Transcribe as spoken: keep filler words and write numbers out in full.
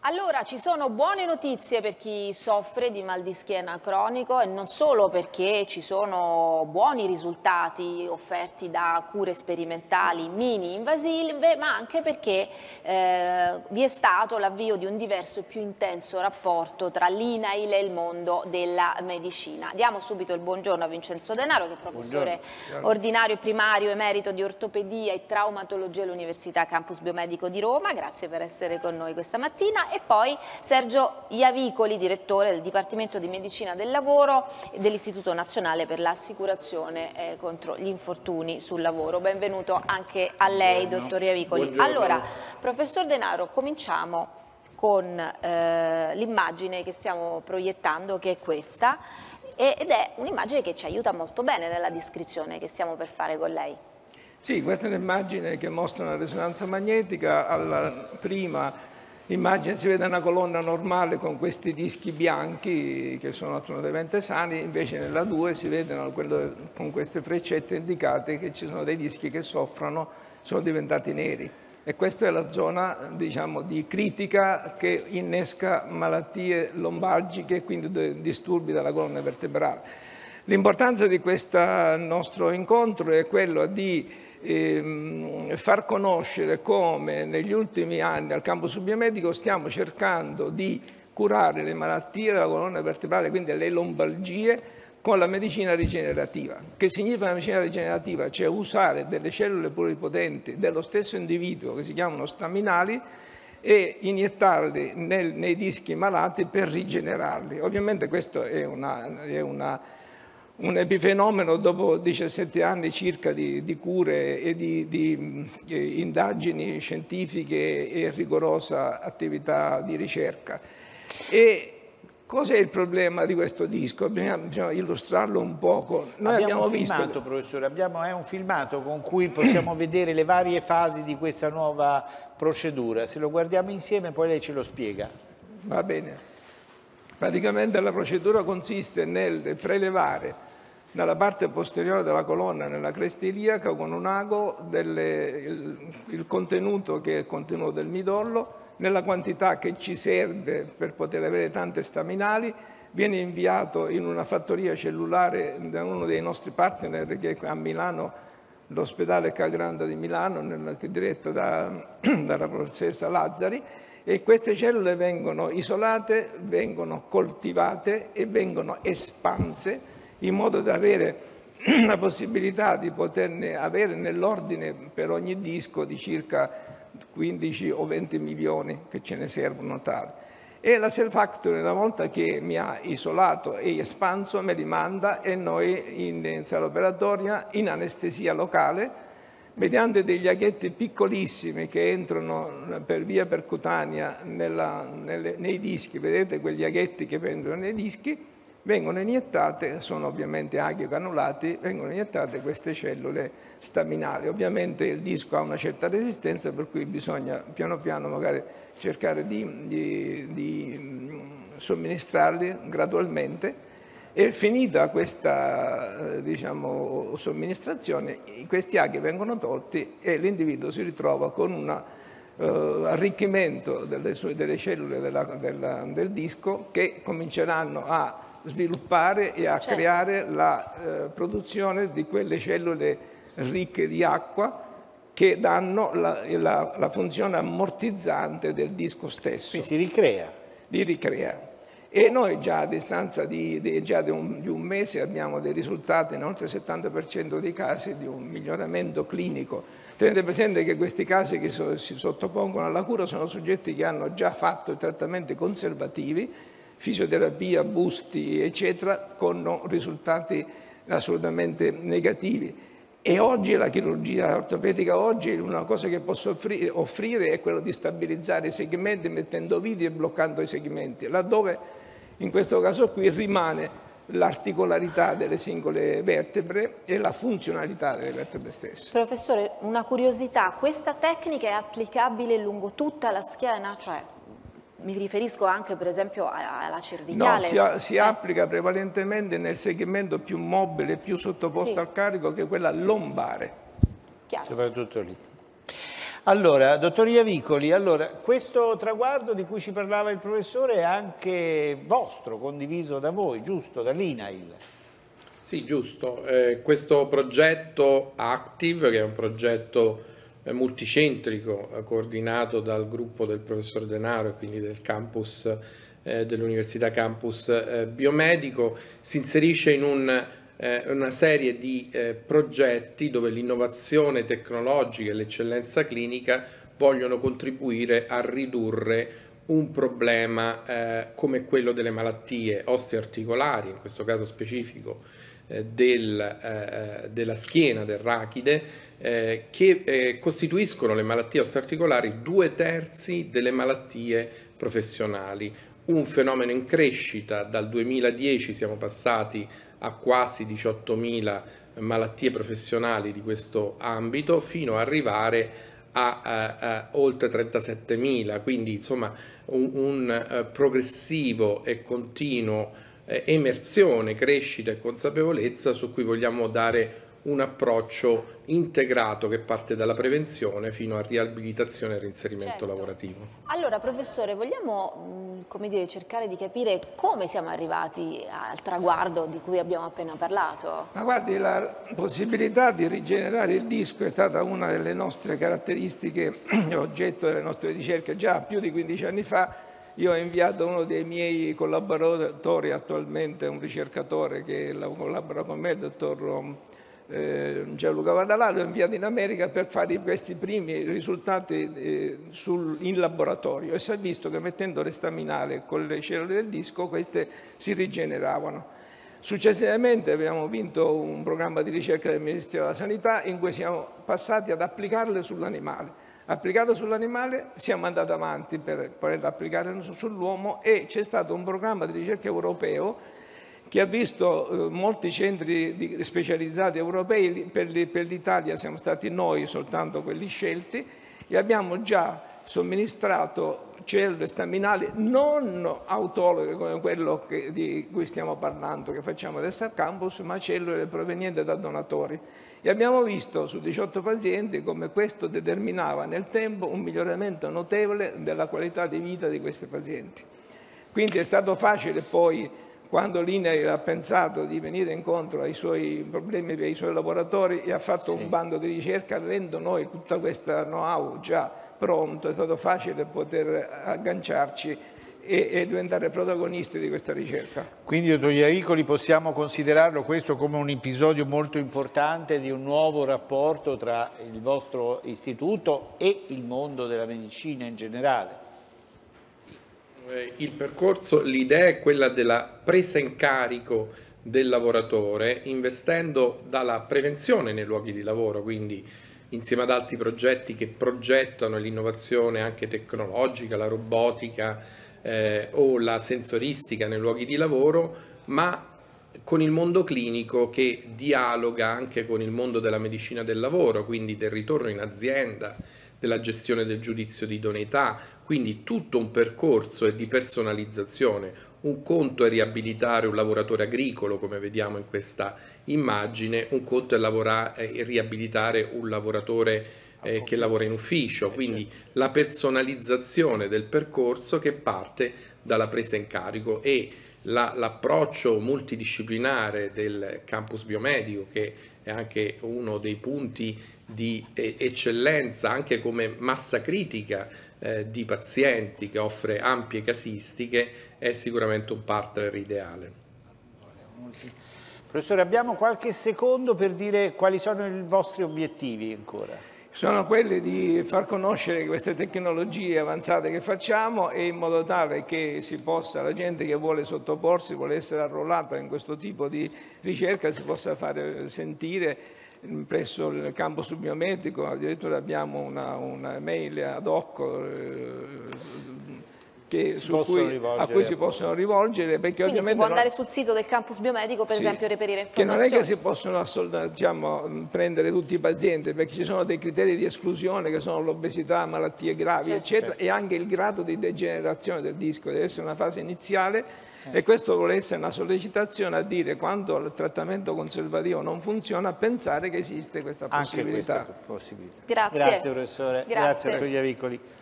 Allora, ci sono buone notizie per chi soffre di mal di schiena cronico e non solo perché ci sono buoni risultati offerti da cure sperimentali mini invasive, ma anche perché eh, vi è stato l'avvio di un diverso e più intenso rapporto tra l'I N A I L e il mondo della medicina. Diamo subito il buongiorno a Vincenzo Denaro, che è professore buongiorno. ordinario primario emerito di ortopedia e traumatologia all'Università Campus Biomedico di Roma. Grazie per essere con noi questa mattina. E poi Sergio Iavicoli, direttore del Dipartimento di Medicina del Lavoro e dell'Istituto Nazionale per l'Assicurazione eh, contro gli infortuni sul lavoro. Benvenuto anche a lei, Buongiorno. dottor Iavicoli. Buongiorno. Allora, professor Denaro, cominciamo con eh, l'immagine che stiamo proiettando, che è questa, ed è un'immagine che ci aiuta molto bene nella descrizione che stiamo per fare con lei. Sì, questa è un'immagine che mostra una risonanza magnetica. Alla prima immagine si vede una colonna normale con questi dischi bianchi che sono assolutamente sani, invece nella due si vedono quello, con queste freccette indicate che ci sono dei dischi che soffrono, sono diventati neri. E questa è la zona, diciamo, di critica che innesca malattie lombalgiche e quindi disturbi della colonna vertebrale. L'importanza di questo nostro incontro è quello di eh, far conoscere come negli ultimi anni al campus biomedico stiamo cercando di curare le malattie della colonna vertebrale, quindi le lombalgie, con la medicina rigenerativa. Che significa la medicina rigenerativa? Cioè usare delle cellule pluripotenti dello stesso individuo, che si chiamano staminali, e iniettarli nel, nei dischi malati per rigenerarli. Ovviamente questo è, una, è una, un epifenomeno dopo diciassette anni circa di, di cure e di, di eh, indagini scientifiche e rigorosa attività di ricerca. E cos'è il problema di questo disco? Bisogna, bisogna illustrarlo un poco. Noi abbiamo, abbiamo un visto... filmato, professore, abbiamo, è un filmato con cui possiamo vedere le varie fasi di questa nuova procedura. Se lo guardiamo insieme poi lei ce lo spiega. Va bene. Praticamente la procedura consiste nel prelevare dalla parte posteriore della colonna, nella cresta iliaca, con un ago delle, il, il contenuto che è il contenuto del midollo, nella quantità che ci serve per poter avere tante staminali, viene inviato in una fattoria cellulare da uno dei nostri partner che è a Milano, l'ospedale Ca' Granda di Milano, nel, diretto da, dalla professoressa Lazzari, e queste cellule vengono isolate, vengono coltivate e vengono espanse in modo da avere la possibilità di poterne avere nell'ordine per ogni disco di circa quindici o venti milioni che ce ne servono tali. E la Cell Factory, una volta che mi ha isolato e espanso, me li manda e noi in, in sala operatoria, in anestesia locale, mediante degli aghetti piccolissimi che entrano per via percutanea nella, nelle, nei dischi, vedete quegli aghetti che entrano nei dischi, vengono iniettate, sono ovviamente aghi granulati, vengono iniettate queste cellule staminali. Ovviamente il disco ha una certa resistenza, per cui bisogna piano piano magari cercare di, di, di somministrarli gradualmente. E finita questa diciamo, somministrazione, questi aghi vengono tolti e l'individuo si ritrova con un uh, arricchimento delle, sue, delle cellule della, della, del disco che cominceranno a sviluppare e a certo. creare la eh, produzione di quelle cellule ricche di acqua che danno la, la, la funzione ammortizzante del disco stesso. Quindi si ricrea. Li ricrea. E noi già a distanza di, di, già di, un, di un mese abbiamo dei risultati in oltre il settanta per cento dei casi di un miglioramento clinico. Tenete presente che questi casi che so, si sottopongono alla cura sono soggetti che hanno già fatto i trattamenti conservativi, fisioterapia, busti, eccetera, con risultati assolutamente negativi. E oggi la chirurgia ortopedica, oggi una cosa che posso offrire, offrire è quello di stabilizzare i segmenti mettendo viti e bloccando i segmenti, laddove in questo caso qui rimane l'articolarità delle singole vertebre e la funzionalità delle vertebre stesse. Professore, una curiosità, questa tecnica è applicabile lungo tutta la schiena? Cioè, mi riferisco anche per esempio alla cervicale. No, si, si eh. applica prevalentemente nel segmento più mobile, più sottoposto sì. al carico, che è quella lombare. Chiaro. Soprattutto lì. Allora, dottor Iavicoli, allora, questo traguardo di cui ci parlava il professore è anche vostro, condiviso da voi, giusto? Dall'I N A I L. Sì, giusto. Eh, questo progetto Active, che è un progetto eh, multicentrico, eh, coordinato dal gruppo del professor Denaro e quindi del campus eh, dell'Università Campus eh, Biomedico, si inserisce in un una serie di eh, progetti dove l'innovazione tecnologica e l'eccellenza clinica vogliono contribuire a ridurre un problema eh, come quello delle malattie osteoarticolari, in questo caso specifico eh, del, eh, della schiena, del rachide, eh, che eh, costituiscono le malattie osteoarticolari due terzi delle malattie professionali. Un fenomeno in crescita, dal duemiladieci siamo passati a quasi diciottomila malattie professionali di questo ambito, fino ad arrivare a, a, a oltre trentasettemila, quindi insomma un, un uh, progressivo e continuo eh, emersione, crescita e consapevolezza su cui vogliamo dare un approccio integrato che parte dalla prevenzione fino a riabilitazione e reinserimento certo. lavorativo. Allora, professore, vogliamo come dire, cercare di capire come siamo arrivati al traguardo di cui abbiamo appena parlato? Ma guardi, la possibilità di rigenerare il disco è stata una delle nostre caratteristiche, oggetto delle nostre ricerche già più di quindici anni fa. Io ho inviato uno dei miei collaboratori attualmente, un ricercatore che collabora con me, il dottor Eh, Gianluca Vadalà, l'ho inviato in America per fare questi primi risultati eh, sul, in laboratorio, e si è visto che mettendo l'estaminale con le cellule del disco queste si rigeneravano. Successivamente abbiamo vinto un programma di ricerca del Ministero della Sanità in cui siamo passati ad applicarle sull'animale. Applicato sull'animale siamo andati avanti per poterla applicare sull'uomo, e c'è stato un programma di ricerca europeo che ha visto eh, molti centri di, specializzati europei. Per l'Italia siamo stati noi soltanto quelli scelti, e abbiamo già somministrato cellule staminali non autologhe come quello che, di cui stiamo parlando, che facciamo adesso al campus, ma cellule provenienti da donatori. E abbiamo visto su diciotto pazienti come questo determinava nel tempo un miglioramento notevole della qualità di vita di questi pazienti. Quindi è stato facile poi, quando l'I N A I L ha pensato di venire incontro ai suoi problemi per i suoi lavoratori e ha fatto sì. un bando di ricerca, avendo noi tutta questa know-how già pronto, è stato facile poter agganciarci e, e diventare protagonisti di questa ricerca. Quindi, dottor Iavicoli, possiamo considerarlo questo come un episodio molto importante di un nuovo rapporto tra il vostro istituto e il mondo della medicina in generale? Il percorso, l'idea è quella della presa in carico del lavoratore, investendo dalla prevenzione nei luoghi di lavoro, quindi insieme ad altri progetti che progettano l'innovazione anche tecnologica, la robotica eh, o la sensoristica nei luoghi di lavoro, ma con il mondo clinico che dialoga anche con il mondo della medicina del lavoro, quindi del ritorno in azienda, della gestione del giudizio di idoneità, quindi tutto un percorso di personalizzazione. Un conto è riabilitare un lavoratore agricolo, come vediamo in questa immagine, un conto è, lavorare, è riabilitare un lavoratore eh, che lavora in ufficio, quindi la personalizzazione del percorso che parte dalla presa in carico, e l'approccio multidisciplinare del campus biomedico, che è anche uno dei punti di eccellenza anche come massa critica eh, di pazienti, che offre ampie casistiche, è sicuramente un partner ideale. Professore, abbiamo qualche secondo per dire quali sono i vostri obiettivi ancora. Sono quelli di far conoscere queste tecnologie avanzate che facciamo, e in modo tale che si possa, la gente che vuole sottoporsi, vuole essere arruolata in questo tipo di ricerca, si possa fare sentire presso il campus biomedico. Addirittura abbiamo una, una mail ad hoc eh, che, si su cui, a cui si possono rivolgere. Perché Quindi ovviamente si può non, andare sul sito del campus biomedico, per sì, esempio, reperire che informazioni. non è che si possono diciamo, prendere tutti i pazienti, perché ci sono dei criteri di esclusione che sono l'obesità, malattie gravi, certo, eccetera, certo. E anche il grado di degenerazione del disco deve essere una fase iniziale. E questo vuole essere una sollecitazione a dire, quando il trattamento conservativo non funziona, a pensare che esiste questa possibilità. Anche questa possibilità. Grazie. Grazie professore, grazie, grazie a Vicoli.